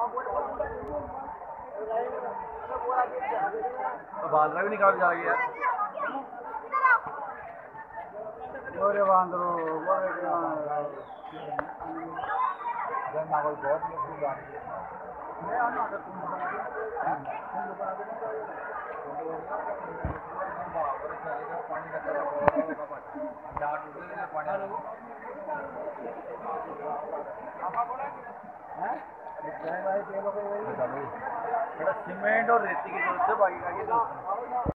तो बाजरा भी निकाल जा गया और बांदरो बहुत सीमेंट और रेती की जरूरत है बाकी का